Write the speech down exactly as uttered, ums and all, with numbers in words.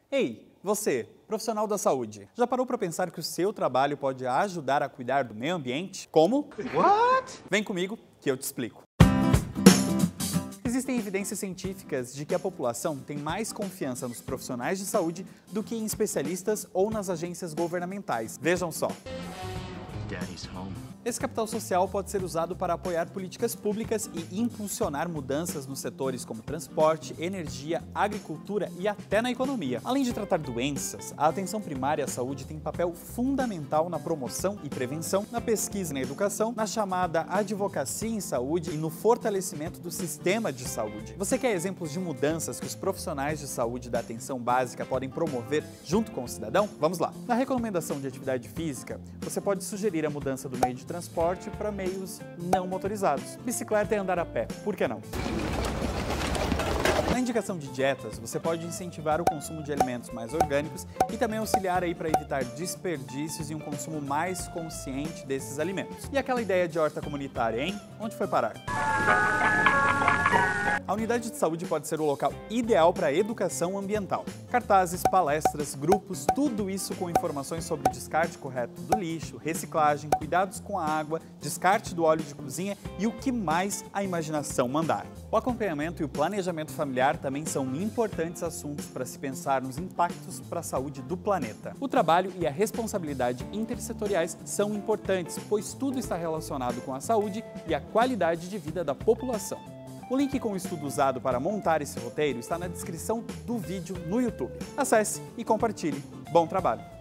Ei, você, profissional da saúde, já parou para pensar que o seu trabalho pode ajudar a cuidar do meio ambiente? Como? What? Vem comigo que eu te explico. Existem evidências científicas de que a população tem mais confiança nos profissionais de saúde do que em especialistas ou nas agências governamentais. Vejam só. Daddy's home. Esse capital social pode ser usado para apoiar políticas públicas e impulsionar mudanças nos setores como transporte, energia, agricultura e até na economia. Além de tratar doenças, a atenção primária à saúde tem papel fundamental na promoção e prevenção, na pesquisa e na educação, na chamada advocacia em saúde e no fortalecimento do sistema de saúde. Você quer exemplos de mudanças que os profissionais de saúde da atenção básica podem promover junto com o cidadão? Vamos lá! Na recomendação de atividade física, você pode sugerir a mudança do meio de transporte para meios não motorizados. Bicicleta e andar a pé, por que não? Na indicação de dietas, você pode incentivar o consumo de alimentos mais orgânicos e também auxiliar aí para evitar desperdícios e um consumo mais consciente desses alimentos. E aquela ideia de horta comunitária, hein? Onde foi parar? A unidade de saúde pode ser o local ideal para a educação ambiental. Cartazes, palestras, grupos, tudo isso com informações sobre o descarte correto do lixo, reciclagem, cuidados com a água, descarte do óleo de cozinha e o que mais a imaginação mandar. O acompanhamento e o planejamento familiar também são importantes assuntos para se pensar nos impactos para a saúde do planeta. O trabalho e a responsabilidade intersetoriais são importantes, pois tudo está relacionado com a saúde e a qualidade de vida da população. O link com o estudo usado para montar esse roteiro está na descrição do vídeo no YouTube. Acesse e compartilhe. Bom trabalho!